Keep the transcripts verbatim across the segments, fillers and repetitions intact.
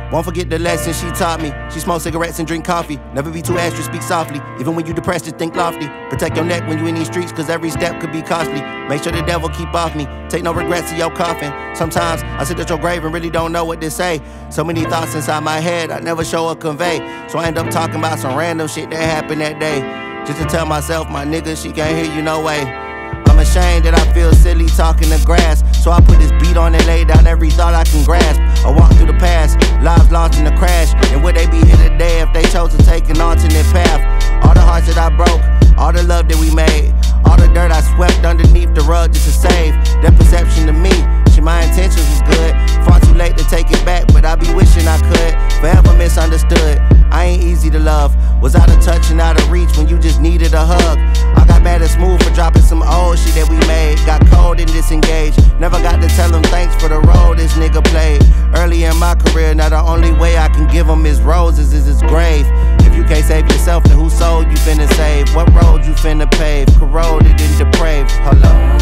Won't forget the lesson she taught me. She smoked cigarettes and drink coffee. Never be too extra, speak softly. Even when you depressed, just think lofty. Protect your neck when you in these streets, cause every step could be costly. Make sure the devil keep off me. Take no regrets to your coffin. Sometimes I sit at your grave and really don't know what to say. So many thoughts inside my head I never show or convey. So I end up talking about some random shit that happened that day. Just to tell myself, my nigga, she can't hear you no way. I'm ashamed that I feel silly talking to grass. So I put this beat on and lay down every thought I can grasp. I walk through the past, lives lost in the crash. And would they be here today if they chose to take an alternate path? All the hearts that I broke, all the love that we made, all the dirt I swept underneath the rug just to save. That perception to me, shit, my intentions was good. Far too late to take it back, but I be wishing I could. Forever misunderstood, I ain't easy to love. Was out of touch and out of reach when you just needed a hug. I got mad and smooth for dropping some old shit that we made. Got cold and disengaged, never got to tell him thanks for the role this nigga played. Early in my career, now the only way I can give him his roses is his grave. If you can't save yourself, then whose soul you finna save? What road you finna pave? Corroded and depraved, hold up.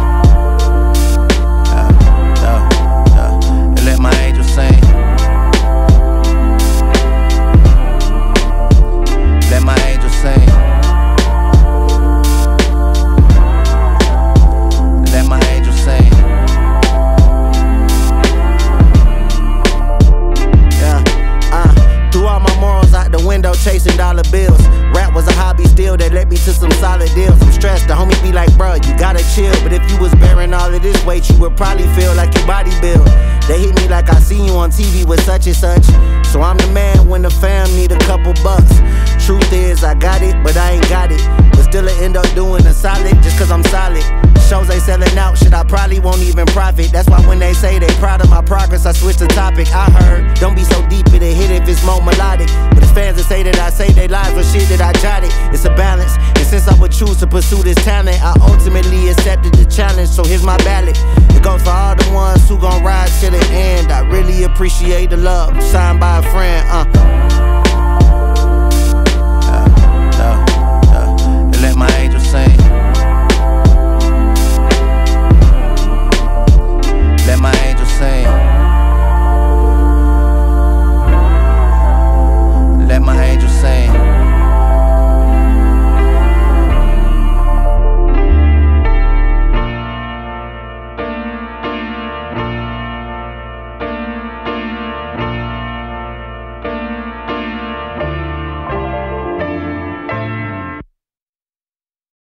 Uh, uh, uh, and let my angels sing. Let my angels sing. Let my angels sing. Yeah, uh, threw all my morals out the window chasing dollar bills. Rap was a hobby still that led me to some solid deals. I'm stressed, the homie be like, bruh, you gotta chill. But if you was bearing all of this weight, you would probably feel like you body build. They hit me like I see you on T V with such and such. So I'm the man when the fam need a couple bucks. Truth is, I got it, but I ain't got it. But still I end up doing a solid just cause I'm solid. Shows they selling out, shit I probably won't even profit. That's why when they say they proud of my progress, I switch the topic. I heard, don't be so deep, it'll hit if it's more melodic. But it's fans that say that I say they lies for shit that I jotted. It's a balance, and since I would choose to pursue this talent, I ultimately accepted the challenge, so here's my ballot. It goes for all the ones who gon' ride till the end. I really appreciate the love, signed by a friend, uh